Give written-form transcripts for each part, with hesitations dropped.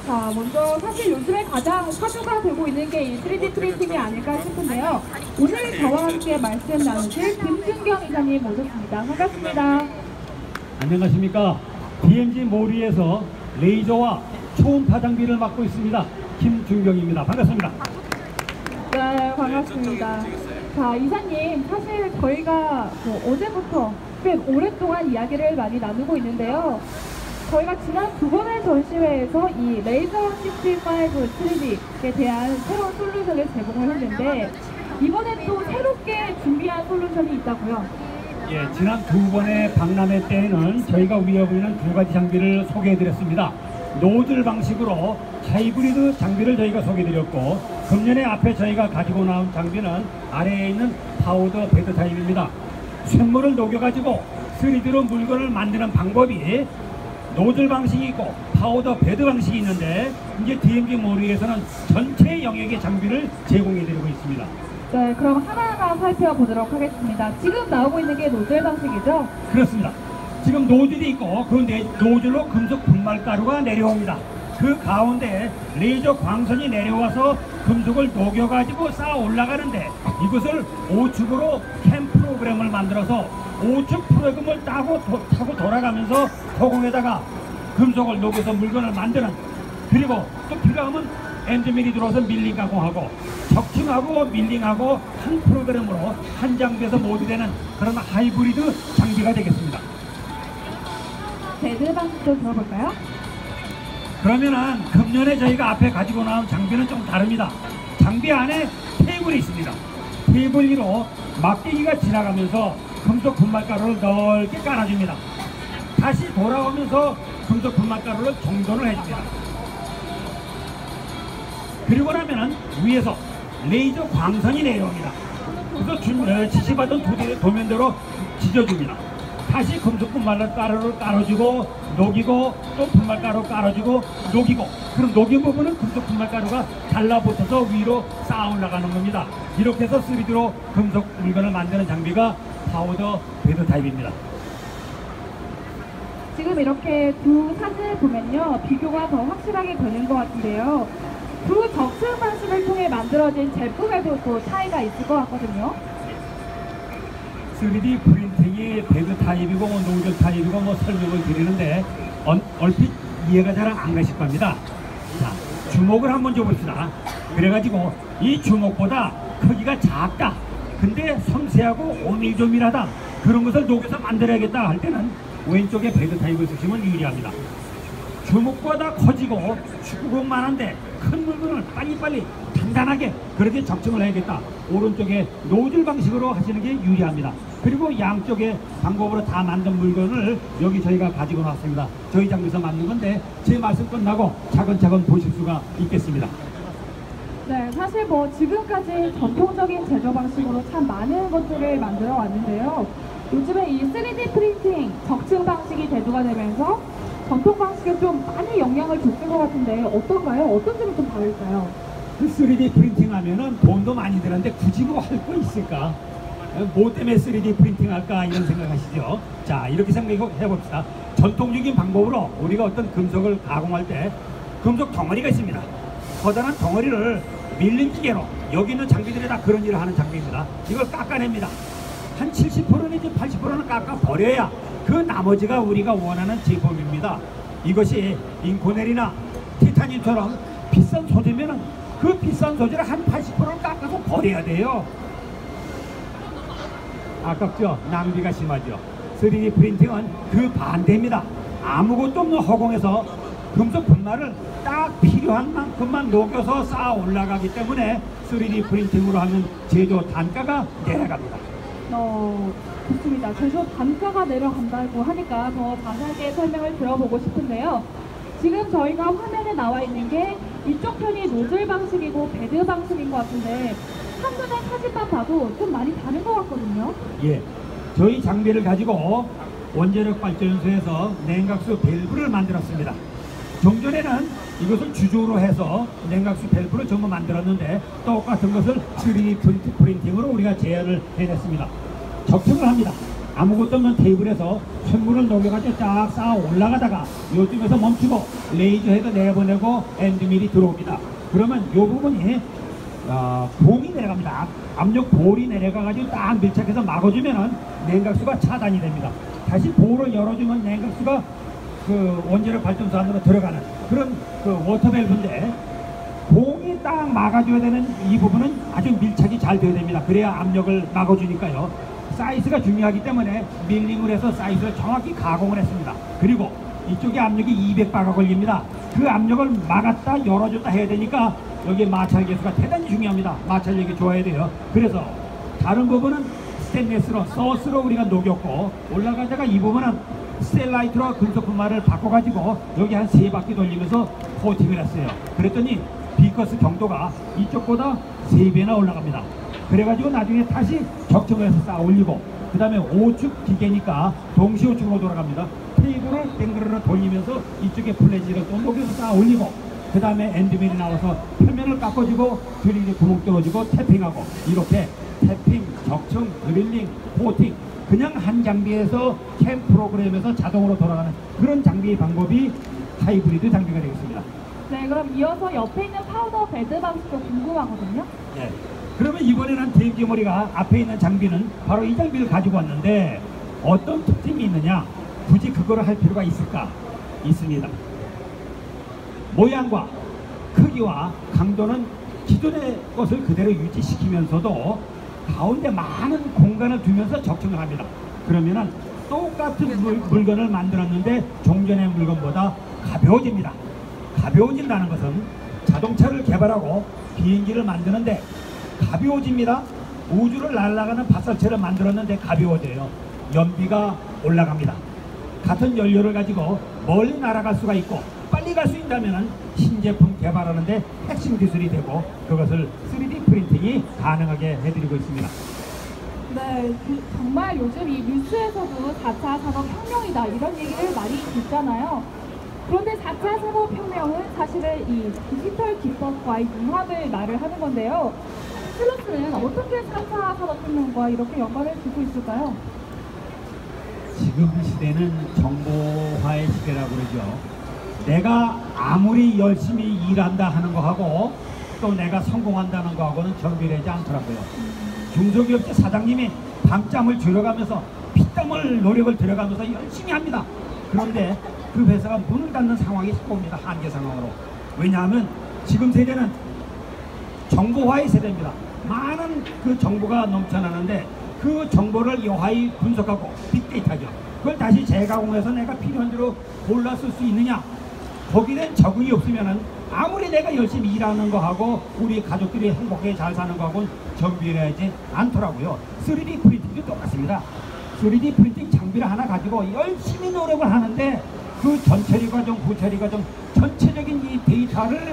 자, 먼저 사실 요즘에 가장 화두가 되고 있는 게 이 3D 프린팅이 아닐까 싶은데요. 오늘 저와 함께 말씀 나누실 김준경 이사님 모셨습니다. 반갑습니다. 안녕하십니까. DMG 모리에서 레이저와 초음파 장비를 맡고 있습니다. 김준경입니다. 반갑습니다. 네, 반갑습니다. 자, 이사님, 사실 저희가 어제부터 꽤 오랫동안 이야기를 많이 나누고 있는데요. 저희가 지난 두 번의 전시회에서 이 레이저 65 3D에 대한 새로운 솔루션을 제공을 했는데 이번에 또 새롭게 준비한 솔루션이 있다고요? 예, 지난 두 번의 박람회 때에는 저희가 위에 보이는 두 가지 장비를 소개해드렸습니다. 노즐 방식으로 하이브리드 장비를 저희가 소개해드렸고, 금년에 앞에 저희가 가지고 나온 장비는 아래에 있는 파우더 베드 타입입니다. 쇳물을 녹여가지고 3D로 물건을 만드는 방법이 노즐 방식이 있고 파우더 베드 방식이 있는데, 이제 DMG 모리에서는 전체 영역의 장비를 제공해드리고 있습니다. 네, 그럼 하나하나 살펴보도록 하겠습니다. 지금 나오고 있는 게 노즐 방식이죠? 그렇습니다. 지금 노즐이 있고 그 노즐로 금속 분말가루가 내려옵니다. 그 가운데 레이저 광선이 내려와서 금속을 녹여가지고 쌓아 올라가는데, 이것을 5축으로 캠 프로그램을 만들어서 5축 프로그램을 타고 돌아가면서 허공에다가 금속을 녹여서 물건을 만드는, 그리고 또 필요하면 엔지밀이 들어서 밀링 가공하고 적층하고 밀링하고 한 프로그램으로 한 장비에서 모두 되는 그런 하이브리드 장비가 되겠습니다. 베드 방식도 들어볼까요? 그러면은 금년에 저희가 앞에 가지고 나온 장비는 좀 다릅니다. 장비 안에 테이블이 있습니다. 테이블 위로 막대기가 지나가면서 금속 분말가루를 넓게 깔아줍니다. 다시 돌아오면서 금속 분말가루를 정돈을 해줍니다. 그리고 나면은 위에서 레이저 광선이 내려옵니다. 그래서 지시받은 도면대로 지져줍니다. 다시 금속 분말가루를 깔아주고 녹이고 또 분말가루 깔아주고 녹이고, 그럼 녹인 부분은 금속 분말가루가 달라붙어서 위로 쌓아 올라가는 겁니다. 이렇게 해서 3D로 금속 물건을 만드는 장비가 파우더 베드 타입입니다. 지금 이렇게 두 사진을 보면요, 비교가 더 확실하게 되는 것 같은데요. 두 적층 방식을 통해 만들어진 제품에도 또 차이가 있을 것 같거든요. 3D 프린팅이 베드 타입이고 노즐 타입이고 설명을 드리는데 얼핏 이해가 잘 안 가실 겁니다. 자, 주먹을 한번 줘봅시다. 그래가지고 이 주먹보다 크기가 작다, 근데 섬세하고 오밀조밀하다, 그런 것을 녹여서 만들어야겠다 할 때는 왼쪽에 베드 타입을 쓰시면 유리합니다. 주먹보다 커지고 축구공만한데 큰 물건을 빨리빨리 단단하게 그렇게 적층을 해야겠다, 오른쪽에 노즐 방식으로 하시는 게 유리합니다. 그리고 양쪽의 방법으로 다 만든 물건을 여기 저희가 가지고 나왔습니다. 저희 장비에서 만든 건데 제 말씀 끝나고 차근차근 보실 수가 있겠습니다. 네, 사실 지금까지 전통적인 제조 방식으로 참 많은 것들을 만들어 왔는데요. 요즘에 이 3D 프린팅 적층 방식이 대두가 되면서 전통 방식에 좀 많이 영향을 줬을 것 같은데 어떤가요? 어떤 점이 좀 다를까요? 3D 프린팅 하면은 돈도 많이 드는데 굳이 뭐 할 거 있을까? 뭐 때문에 3D 프린팅 할까 이런 생각하시죠? 자, 이렇게 생각해 봅시다. 전통적인 방법으로 우리가 어떤 금속을 가공할 때 금속 덩어리가 있습니다. 커다란 덩어리를 밀린 기계로, 여기 있는 장비들이 다 그런 일을 하는 장비입니다. 이걸 깎아냅니다. 한 70% 내지 80%는 깎아 버려야 그 나머지가 우리가 원하는 제품입니다. 이것이 인코넬이나 티타늄처럼 비싼 소재면은 그 비싼 소재를 한 80%는 깎아서 버려야 돼요. 아깝죠? 낭비가 심하죠. 3D 프린팅은 그 반대입니다. 아무것도 없는 허공에서 금속 분말을 딱 필요한 만큼만 녹여서 쌓아 올라가기 때문에 3D 프린팅으로 하면 제조 단가가 내려갑니다. 좋습니다. 제조 단가가 내려간다고 하니까 더 자세하게 설명을 들어보고 싶은데요. 지금 저희가 화면에 나와 있는 게 이쪽 편이 노즐 방식이고 베드 방식인 것 같은데 한눈에 사진만 봐도 좀 많이 다른 것 같거든요. 예, 저희 장비를 가지고 원자력 발전소에서 냉각수 밸브를 만들었습니다. 종전에는 이것을 주조로 해서 냉각수 밸브를 전부 만들었는데 똑같은 것을 3D 프린팅으로 우리가 제어를 해냈습니다. 적층을 합니다. 아무것도 없는 테이블에서 쇳물을 녹여가지고 쫙 쌓아 올라가다가 요쯤에서 멈추고 레이저헤드 내보내고 엔드밀이 들어옵니다. 그러면 요 부분이 봉이 내려갑니다. 압력 볼이 내려가가지고 딱 밀착해서 막아주면은 냉각수가 차단이 됩니다. 다시 볼을 열어주면 냉각수가 그 원자력 발전소 안으로 들어가는 그런 그 워터밸브인데, 봉이 딱 막아줘야 되는 이 부분은 아주 밀착이 잘 되어야 됩니다. 그래야 압력을 막아주니까요. 사이즈가 중요하기 때문에 밀링을 해서 사이즈를 정확히 가공을 했습니다. 그리고 이쪽에 압력이 200바가 걸립니다. 그 압력을 막았다 열어줬다 해야 되니까 여기 마찰 계수가 대단히 중요합니다. 마찰력이 좋아야 돼요. 그래서 다른 부분은 스테인리스로 서스로 우리가 녹였고, 올라가다가 이 부분은 스텔라이트로 금속 분말을 바꿔가지고 여기 한 3바퀴 돌리면서 코팅을 했어요. 그랬더니 비커스 경도가 이쪽보다 3배나 올라갑니다. 그래가지고 나중에 다시 적정을 해서 쌓아 올리고, 그 다음에 5축 기계니까 동시 5축으로 돌아갑니다. 테이블을 땡그르르 돌리면서 이쪽에 플래지를 또 녹여서 쌓아 올리고, 그 다음에 엔드밀이 나와서 표면을 깎아주고 드릴에 구멍 뚫어주고 태핑하고, 이렇게 태핑, 적층, 드릴링, 코팅, 그냥 한 장비에서 캠 프로그램에서 자동으로 돌아가는 그런 장비 방법이 하이브리드 장비가 되겠습니다. 네, 그럼 이어서 옆에 있는 파우더 베드 방식도 궁금하거든요. 네. 그러면 이번에는 DMG 머리가 앞에 있는 장비는 바로 이 장비를 가지고 왔는데, 어떤 특징이 있느냐? 굳이 그거를 할 필요가 있을까? 있습니다. 모양과 크기와 강도는 기존의 것을 그대로 유지시키면서도 가운데 많은 공간을 두면서 적층을 합니다. 그러면은 똑같은 물건을 만들었는데 종전의 물건보다 가벼워집니다. 가벼워진다는 것은 자동차를 개발하고 비행기를 만드는데 가벼워집니다. 우주를 날아가는 밭살체를 만들었는데 가벼워져요. 연비가 올라갑니다. 같은 연료를 가지고 멀리 날아갈 수가 있고 빨리 갈 수 있다면 신제품 개발하는데 핵심 기술이 되고, 그것을 3D 프린팅이 가능하게 해드리고 있습니다. 네, 정말 요즘 이 뉴스에서도 4차 산업혁명이다 이런 얘기를 많이 듣잖아요. 그런데 4차 산업혁명은 사실은 이 디지털 기법과의 융합을 말을 하는 건데요. 슬로스는 어떻게 4차 산업혁명과 이렇게 연관을 두고 있을까요? 지금 시대는 정보화의 시대라고 그러죠. 내가 아무리 열심히 일한다 하는 거하고 또 내가 성공한다는 거하고는 정비되지 않더라고요. 중소기업체 사장님이 밤잠을 줄여가면서 피땀을 노력을 들여가면서 열심히 합니다. 그런데 그 회사가 문을 닫는 상황이 자꾸 옵니다. 한계 상황으로. 왜냐하면 지금 세대는 정보화의 세대입니다. 많은 그 정보가 넘쳐나는데 그 정보를 요하이 분석하고 빅데이터죠. 그걸 다시 재가공해서 내가 필요한 대로 골라 쓸 수 있느냐? 거기에 대한 적응이 없으면은 아무리 내가 열심히 일하는 거하고 우리 가족들이 행복하게 잘 사는 거하고는 정비되지 않더라고요. 3D 프린팅도 똑같습니다. 3D 프린팅 장비를 하나 가지고 열심히 노력을 하는데 그 전처리 과정, 부처리 과정, 전체적인 이 데이터를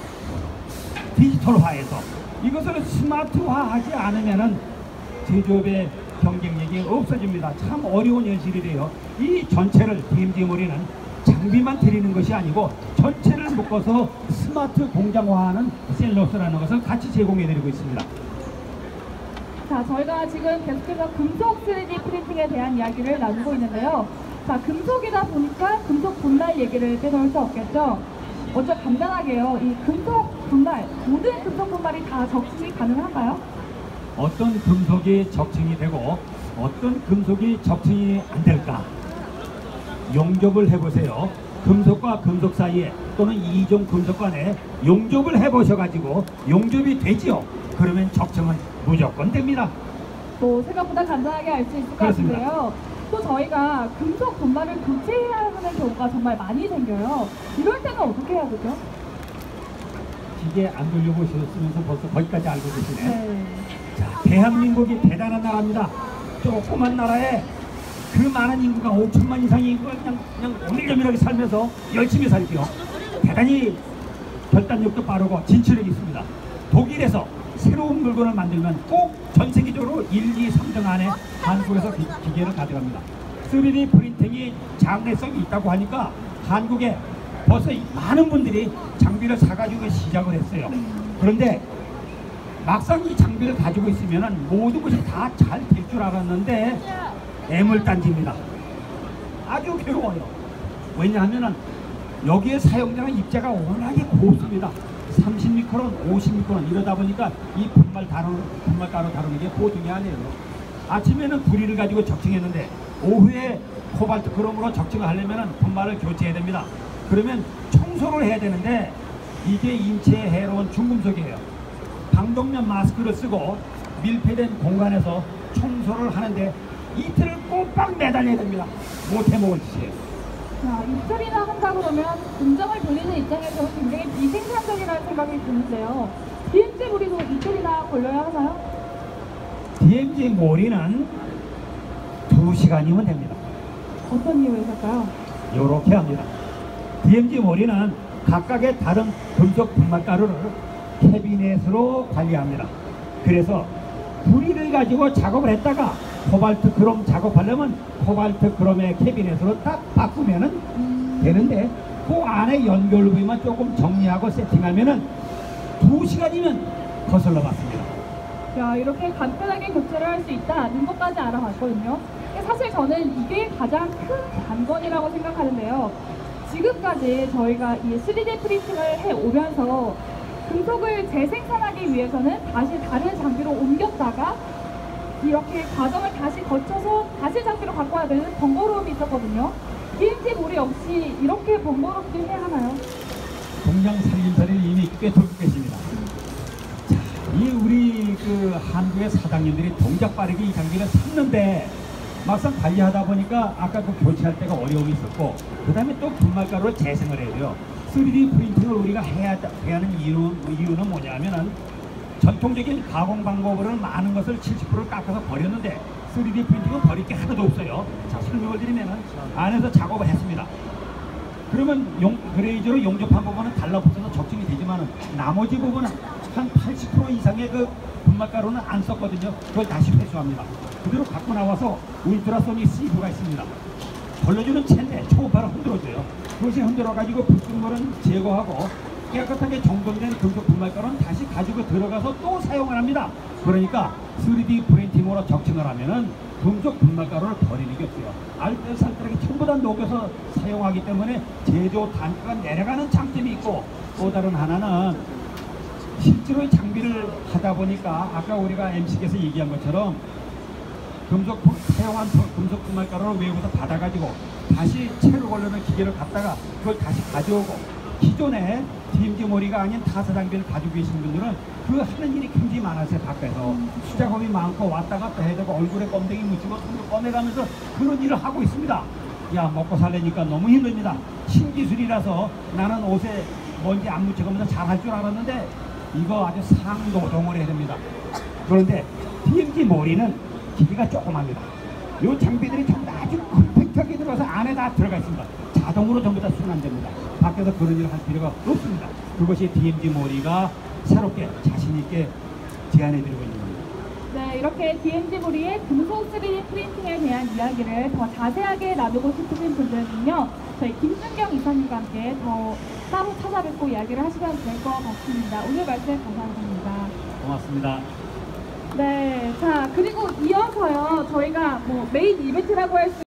디지털화해서 이것을 스마트화하지 않으면은 제조업의 경쟁력이 없어집니다. 참 어려운 현실이래요. 이 전체를 DMG 머리는 장비만 드리는 것이 아니고 전체를 묶어서 스마트 공장화하는 셀러스라는 것을 같이 제공해드리고 있습니다. 자, 저희가 지금 계속해서 금속 3D 프린팅에 대한 이야기를 나누고 있는데요. 자, 금속이다 보니까 금속 분말 얘기를 빼놓을 수 없겠죠. 먼저 간단하게요. 이 금속 분말, 모든 금속 분말이 다 적층이 가능한가요? 어떤 금속이 적층이 되고 어떤 금속이 적층이 안 될까? 용접을 해보세요. 금속과 금속 사이에 또는 이종 금속 간에 용접을 해보셔가지고 용접이 되지요. 그러면 적층은 무조건 됩니다. 또 생각보다 간단하게 알 수 있을 것 같은데요. 또 저희가 금속 분말을 교체해야 하는 경우가 정말 많이 생겨요. 이럴 때는 어떻게 해야 되죠? 기계 안 돌려보셨으면서 벌써 거기까지 알고 계시네. 네. 자, 대한민국이 대단한 나라입니다. 조그만 나라에 그 많은 인구가 5천만 이상이 그냥 오밀조밀하게 살면서 열심히 살게요. 대단히 결단력도 빠르고 진출력이 있습니다. 독일에서 새로운 물건을 만들면 꼭 전 세계적으로 1, 2, 3등 안에 한국에서 기계를 가져갑니다. 3D 프린팅이 장래성이 있다고 하니까 한국에 벌써 많은 분들이 장비를 사가지고 시작을 했어요. 그런데 막상 이 장비를 가지고 있으면 모든 것이 다 잘 될 줄 알았는데 애물단지입니다. 아주 괴로워요. 왜냐하면 여기에 사용되는 입자가 워낙에 곱습니다. 30미크론, 50미크론 이러다 보니까 이 분말가루 다루는 게 보통이 아니에요. 아침에는 구리를 가지고 적층했는데 오후에 코발트 크롬으로 적층을 하려면 분말을 교체해야 됩니다. 그러면 청소를 해야 되는데 이게 인체에 해로운 중금속이에요. 방독면 마스크를 쓰고 밀폐된 공간에서 청소를 하는데 이틀을 꼬박 매달려야 됩니다. 못해 먹을 짓이에요. 자, 이틀이나 한다 그러면 공장을 돌리는 입장에서는 굉장히 비생산적이라는 생각이 드는데요. DMZ 물이도 이틀이나 걸려야 하나요? DMZ 몰이는 2시간이면 됩니다. 어떤 이유에서일까요? 요렇게 합니다. DMZ 몰이는 각각의 다른 금속 분말가루를 캐비넷으로 관리합니다. 그래서 구리를 가지고 작업을 했다가 코발트 크롬 작업하려면 코발트 크롬의 캐비넷으로 딱 바꾸면은 되는데 그 안에 연결 부위만 조금 정리하고 세팅하면은 2시간이면 거슬러 봤습니다. 자, 이렇게 간편하게 교체를 할 수 있다는 것까지 알아봤거든요. 근데 사실 저는 이게 가장 큰 관건이라고 생각하는데요. 지금까지 저희가 이 3D 프린팅을 해오면서 금속을 재생산하기 위해서는 다시 다른 장비로 옮겼다가 이렇게 과정을 다시 거쳐서 다시 장비로 갖고 와야 되는 번거로움이 있었거든요. DMZ 몰이 역시 이렇게 번거롭게 해야 하나요? 공장 살림살이를 이미 꿰돌고 계십니다. 자, 이 우리 그 한국의 사장님들이 동작 빠르게 이 장비를 샀는데 막상 관리하다 보니까 아까 그 교체할 때가 어려움이 있었고 그 다음에 또 분말가루를 재생을 해야 돼요. 3D 프린팅을 우리가 해야 하는 이유는 뭐냐면은 전통적인 가공 방법으로는 많은 것을 70%를 깎아서 버렸는데 3D 프린팅은 버릴 게 하나도 없어요. 자, 설명을 드리면은 안에서 작업을 했습니다. 그러면 그레이저로 용접한 부분은 달라붙어서 적중이 되지만은 나머지 부분은 한 80% 이상의 그 분말가루는 안 썼거든요. 그걸 다시 회수합니다. 그대로 갖고 나와서 울트라소닉 시브가 있습니다. 걸러주는 체인데 초음파를 흔들어줘요. 그것이 흔들어가지고 불순물은 제거하고 깨끗하게 정돈된 금속 분말가루는 다시 가지고 들어가서 또 사용을 합니다. 그러니까 3D 프린팅으로 적층을 하면은 금속 분말가루를 버리는 게 없어요. 알뜰살뜰하게 전부 다 녹여서 사용하기 때문에 제조 단가가 내려가는 장점이 있고 또 다른 하나는 실제로 이 장비를 하다 보니까 아까 우리가 MC께서 얘기한 것처럼 사용한 금속 분말가루를 외부에서 받아가지고 다시 채로 걸려는 기계를 갖다가 그걸 다시 가져오고 기존에 DMZ 몰이가 아닌 타사 장비를 가지고 계신 분들은 그 하는 일이 굉장히 많았어요. 밖에서 수작업이 많고 왔다 갔다 해야 되고 얼굴에 껌댕이 묻히고 손을 꺼내가면서 그런 일을 하고 있습니다. 야, 먹고 살려니까 너무 힘듭니다. 신기술이라서 나는 옷에 먼지 안 묻혀가면서 잘할 줄 알았는데 이거 아주 상노동을 해야 됩니다. 그런데 DMZ 몰이는 기계가 조그맣니다. 이 장비들이 전부 다 아주 컴팩트하게 들어가서 안에 다 들어가 있습니다. 자동으로 전부 다 순환됩니다. 밖에서 그런 일을 할 필요가 없습니다. 그것이 DMZ 몰이가 새롭게 자신있게 제안해드리고 있는 겁니다. 네, 이렇게 DMZ 몰이의 금속 3D 프린팅에 대한 이야기를 더 자세하게 나누고 싶으신 분들은요, 저희 김준경 이사님과 함께 더 따로 찾아뵙고 이야기를 하시면 될 것 같습니다. 오늘 말씀 감사합니다. 고맙습니다. 네, 자, 그리고 이어서요, 저희가 뭐 메인 이벤트라고 할 수